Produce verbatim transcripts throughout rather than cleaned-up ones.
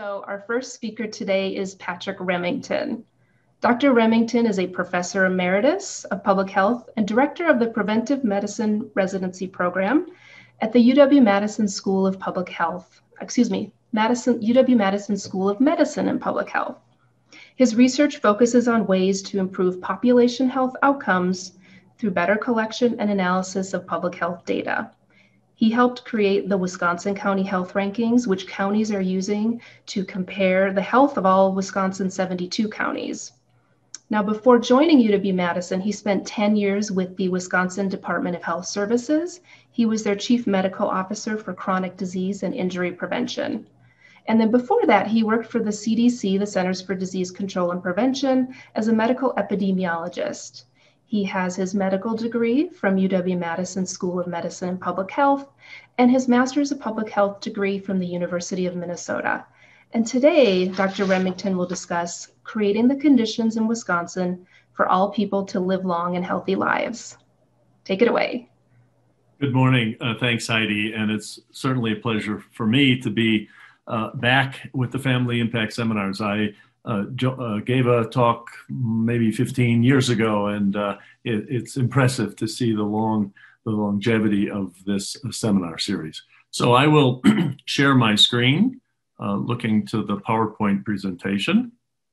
So our first speaker today is Patrick Remington. Doctor Remington is a professor emeritus of public health and director of the Preventive Medicine Residency Program at the U W-Madison School of Public Health, excuse me, Madison, U W-Madison School of Medicine and Public Health. His research focuses on ways to improve population health outcomes through better collection and analysis of public health data. He helped create the Wisconsin County Health Rankings, which counties are using to compare the health of all Wisconsin's seventy-two counties. Now, before joining U W-Madison, he spent ten years with the Wisconsin Department of Health Services. He was their chief medical officer for chronic disease and injury prevention. And then before that, he worked for the C D C, the Centers for Disease Control and Prevention, as a medical epidemiologist. He has his medical degree from U W-Madison School of Medicine and Public Health and his Master's of Public Health degree from the University of Minnesota. And today, Doctor Remington will discuss creating the conditions in Wisconsin for all people to live long and healthy lives. Take it away. Good morning. Uh, thanks, Heidi. And it's certainly a pleasure for me to be uh, back with the Family Impact Seminars. I Uh, uh, gave a talk maybe fifteen years ago, and uh, it, it's impressive to see the long, the longevity of this uh, seminar series. So I will share my screen, uh, looking to the PowerPoint presentation,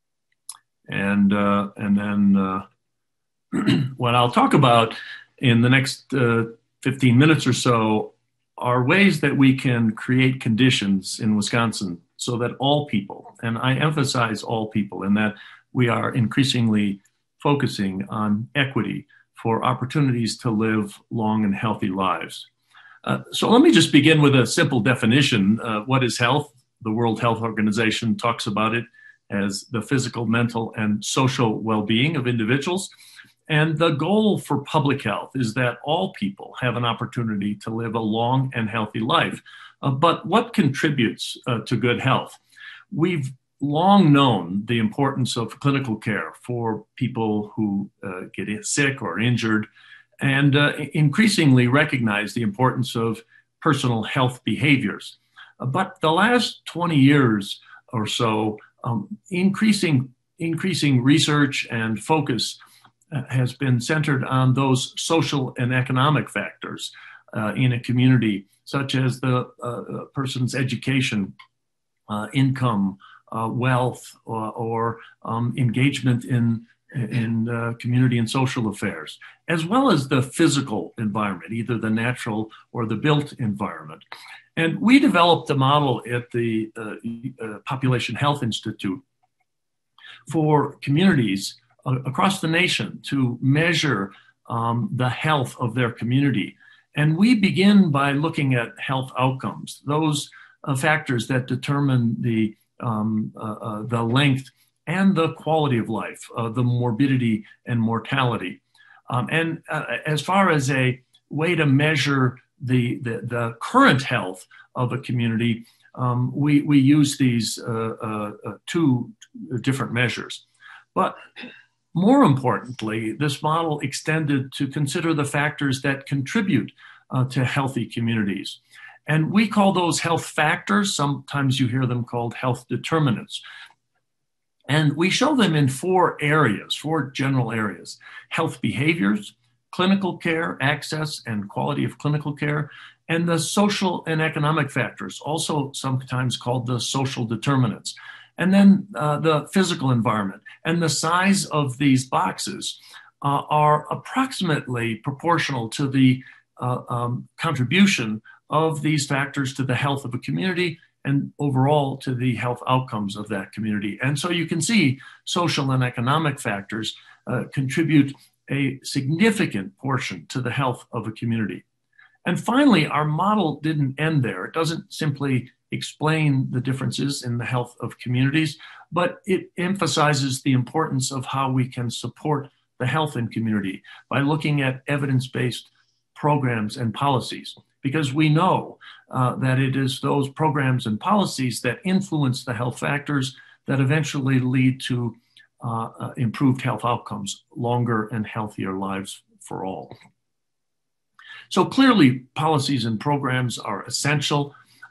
and uh, and then uh, what I'll talk about in the next uh, fifteen minutes or so are ways that we can create conditions in Wisconsin so that all people, and I emphasize all people, in that we are increasingly focusing on equity for opportunities to live long and healthy lives. Uh, so let me just begin with a simple definition. Uh, what is health? The World Health Organization talks about it as the physical, mental, and social well-being of individuals. And the goal for public health is that all people have an opportunity to live a long and healthy life. Uh, but what contributes uh, to good health? We've long known the importance of clinical care for people who uh, get sick or injured, and uh, increasingly recognize the importance of personal health behaviors. Uh, but the last twenty years or so, um, increasing, increasing research and focus uh, has been centered on those social and economic factors uh, in a community, such as the uh, person's education, uh, income, uh, wealth, or, or um, engagement in, in uh, community and social affairs, as well as the physical environment, either the natural or the built environment. And we developed a model at the uh, uh, Population Health Institute for communities uh, across the nation to measure um, the health of their community. And we begin by looking at health outcomes, those uh, factors that determine the, um, uh, uh, the length and the quality of life, uh, the morbidity and mortality. Um, and uh, as far as a way to measure the, the, the current health of a community, um, we, we use these uh, uh, uh, two different measures. But more importantly, this model extended to consider the factors that contribute uh, to healthy communities. And we call those health factors. Sometimes you hear them called health determinants. And we show them in four areas, four general areas: health behaviors, clinical care, access and quality of clinical care, and the social and economic factors, also sometimes called the social determinants. And then uh, the physical environment. And the size of these boxes uh, are approximately proportional to the uh, um, contribution of these factors to the health of a community and overall to the health outcomes of that community. And so you can see social and economic factors uh, contribute a significant portion to the health of a community. And finally, our model didn't end there. It doesn't simply explain the differences in the health of communities, but it emphasizes the importance of how we can support the health in community by looking at evidence-based programs and policies, because we know uh, that it is those programs and policies that influence the health factors that eventually lead to uh, uh, improved health outcomes, longer and healthier lives for all. So clearly, policies and programs are essential.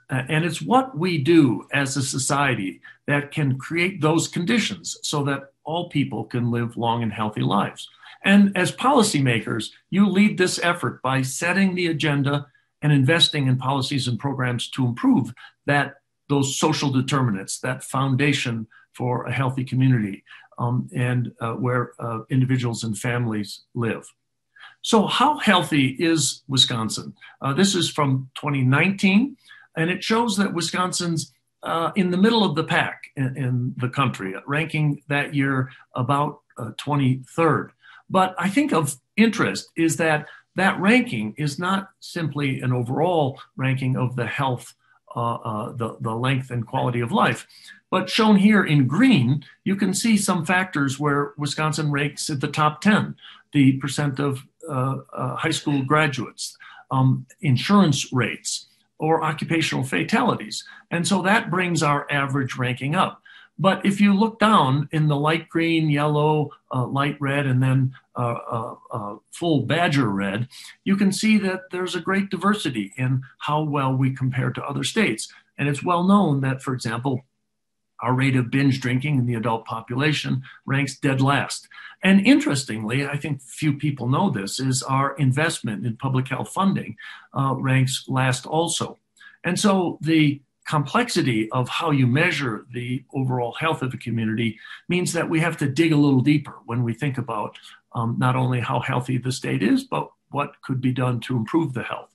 Uh, and it's what we do as a society that can create those conditions so that all people can live long and healthy lives. And as policymakers, you lead this effort by setting the agenda and investing in policies and programs to improve that those social determinants, that foundation for a healthy community, um, and uh, where uh, individuals and families live. So how healthy is Wisconsin? Uh, this is from twenty nineteen, and it shows that Wisconsin's uh, in the middle of the pack in, in the country, ranking that year about uh, twenty-third. But I think of interest is that that ranking is not simply an overall ranking of the health, uh, uh, the, the length and quality of life, but shown here in green, you can see some factors where Wisconsin ranks at the top ten, the percent of uh, uh, high school graduates, um, insurance rates, or occupational fatalities. And so that brings our average ranking up. But if you look down in the light green, yellow, uh, light red, and then uh, uh, uh, full badger red, you can see that there's a great diversity in how well we compare to other states. And it's well known that, for example, our rate of binge drinking in the adult population ranks dead last. And interestingly, I think few people know this, is our investment in public health funding uh, ranks last also. And so the complexity of how you measure the overall health of a community means that we have to dig a little deeper when we think about um, not only how healthy the state is, but what could be done to improve the health.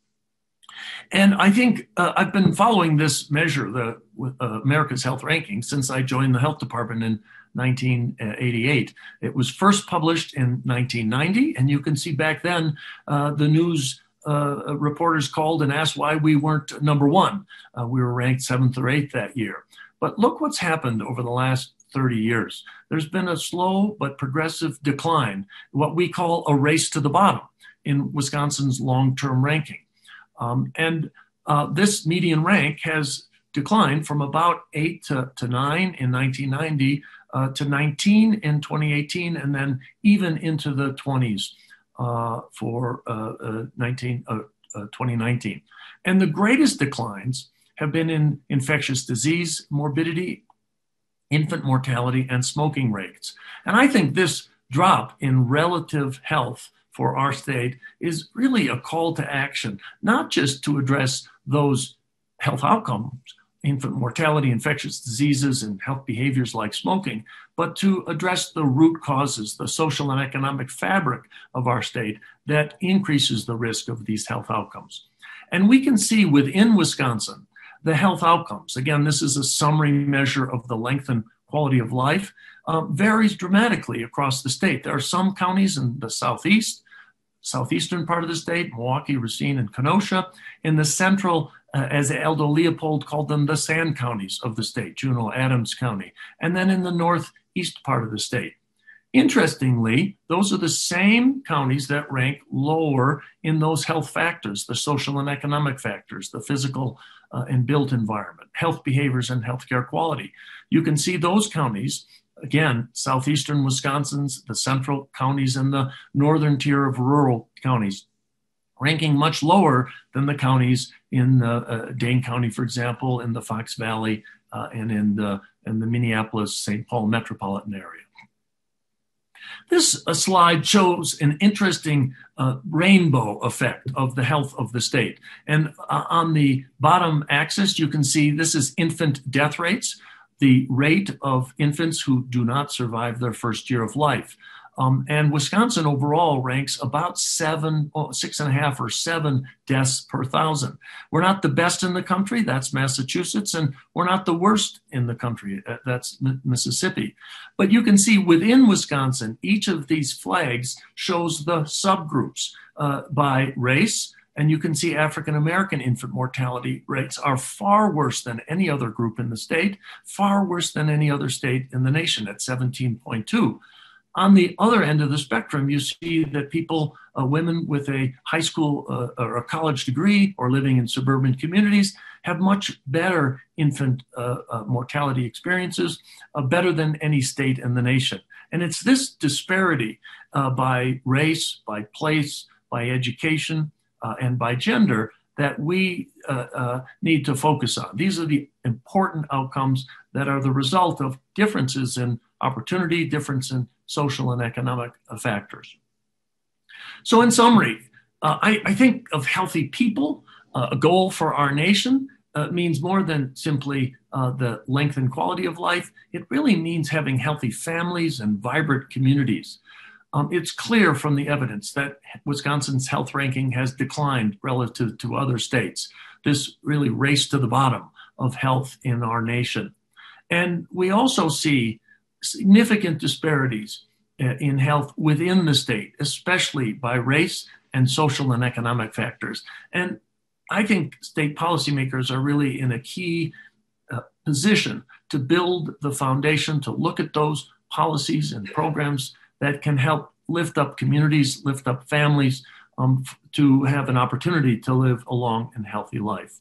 And I think uh, I've been following this measure, the uh, America's Health Ranking, since I joined the health department in nineteen eighty-eight. It was first published in nineteen ninety, and you can see back then uh, the news uh, reporters called and asked why we weren't number one. Uh, we were ranked seventh or eighth that year. But look what's happened over the last thirty years. There's been a slow but progressive decline, what we call a race to the bottom in Wisconsin's long-term ranking. Um, and uh, this median rank has declined from about eight to, to nine in nineteen ninety uh, to nineteen in twenty eighteen, and then even into the twenties uh, for uh, uh, nineteen, uh, uh, twenty nineteen. And the greatest declines have been in infectious disease morbidity, infant mortality, and smoking rates. And I think this drop in relative health for our state is really a call to action, not just to address those health outcomes, infant mortality, infectious diseases, and health behaviors like smoking, but to address the root causes, the social and economic fabric of our state that increases the risk of these health outcomes. And we can see within Wisconsin, the health outcomes, again, this is a summary measure of the length and quality of life, uh, varies dramatically across the state. There are some counties in the southeast, southeastern part of the state, Milwaukee, Racine, and Kenosha. In the central, uh, as Aldo Leopold called them, the sand counties of the state, Juneau, Adams County. And then in the northeast part of the state. Interestingly, those are the same counties that rank lower in those health factors, the social and economic factors, the physical uh, and built environment, health behaviors, and healthcare quality. You can see those counties, again, southeastern Wisconsin's, the central counties, and the northern tier of rural counties, ranking much lower than the counties in uh, uh, Dane County, for example, in the Fox Valley, uh, and in the, in the Minneapolis-Saint Paul metropolitan area. This uh, slide shows an interesting uh, rainbow effect of the health of the state. And uh, on the bottom axis, you can see this is infant death rates, the rate of infants who do not survive their first year of life. Um, and Wisconsin overall ranks about seven, oh, six and a half or seven deaths per thousand. We're not the best in the country, that's Massachusetts, and we're not the worst in the country, that's Mississippi. But you can see within Wisconsin, each of these flags shows the subgroups uh, by race, and you can see African-American infant mortality rates are far worse than any other group in the state, far worse than any other state in the nation at seventeen point two. On the other end of the spectrum, you see that people, uh, women with a high school uh, or a college degree or living in suburban communities have much better infant uh, uh, mortality experiences, uh, better than any state in the nation. And it's this disparity uh, by race, by place, by education, uh, and by gender that we uh, uh, need to focus on. These are the important outcomes that are the result of differences in opportunity, difference in social and economic factors. So in summary, uh, I, I think of healthy people, uh, a goal for our nation, uh, means more than simply uh, the length and quality of life. It really means having healthy families and vibrant communities. Um, it's clear from the evidence that Wisconsin's health ranking has declined relative to other states. This really race to the bottom of health in our nation. And we also see significant disparities in health within the state, especially by race and social and economic factors. And I think state policymakers are really in a key uh, position to build the foundation, to look at those policies and programs that can help lift up communities, lift up families, um, to have an opportunity to live a long and healthy life.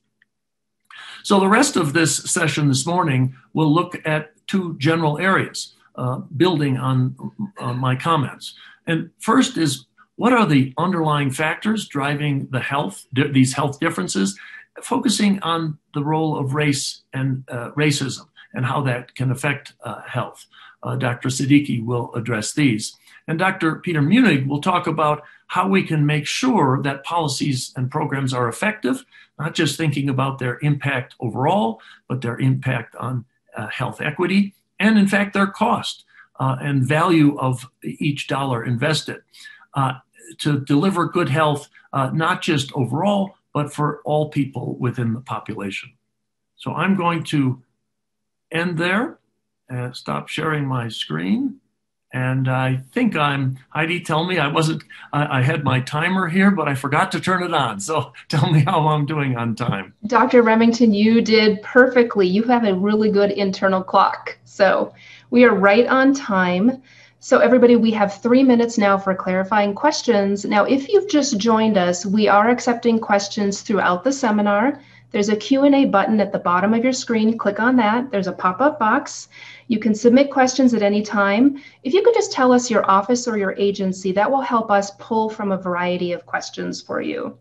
So the rest of this session this morning will look at two general areas, uh, building on uh, my comments. And first is, what are the underlying factors driving the health, these health differences, focusing on the role of race and uh, racism and how that can affect uh, health. Uh, Doctor Siddiqui will address these. And Doctor Peter Munig will talk about how we can make sure that policies and programs are effective, not just thinking about their impact overall, but their impact on uh, health equity, and in fact, their cost uh, and value of each dollar invested uh, to deliver good health, uh, not just overall, but for all people within the population. So I'm going to end there and stop sharing my screen. And I think I'm, Heidi, tell me, I wasn't, I, I had my timer here, but I forgot to turn it on. So tell me how I'm doing on time. Doctor Remington, you did perfectly. You have a really good internal clock. So we are right on time. So everybody, we have three minutes now for clarifying questions. Now, if you've just joined us, we are accepting questions throughout the seminar. There's a Q and A button at the bottom of your screen. Click on that. There's a pop-up box. You can submit questions at any time. If you could just tell us your office or your agency, that will help us pull from a variety of questions for you.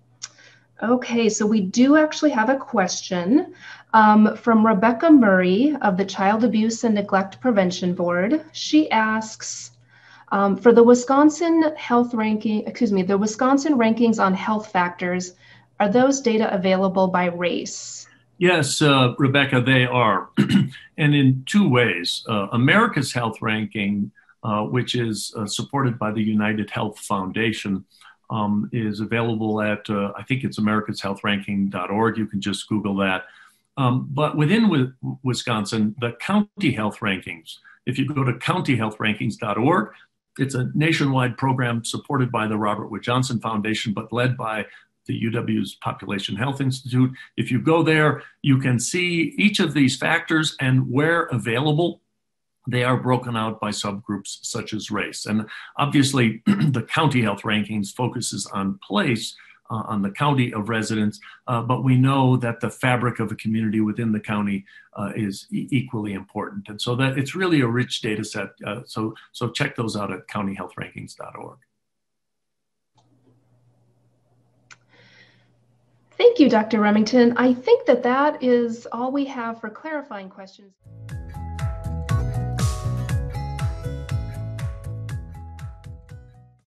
Okay, so we do actually have a question um, from Rebecca Murray of the Child Abuse and Neglect Prevention Board. She asks, um, for the Wisconsin health ranking, excuse me, the Wisconsin rankings on health factors, are those data available by race? Yes, uh, Rebecca, they are. And in two ways. Uh, America's Health Ranking, uh, which is uh, supported by the United Health Foundation, um, is available at, uh, I think it's americas health ranking dot org. You can just Google that. Um, but within w- Wisconsin, the county health rankings, if you go to county health rankings dot org, it's a nationwide program supported by the Robert Wood Johnson Foundation, but led by the U W's Population Health Institute. If you go there, you can see each of these factors, and where available, they are broken out by subgroups such as race. And obviously, the county health rankings focuses on place, uh, on the county of residence, uh, but we know that the fabric of a community within the county uh, is e- equally important. And so that it's really a rich data set. Uh, so, so check those out at county health rankings dot org. Thank you, Doctor Remington. I think that that is all we have for clarifying questions.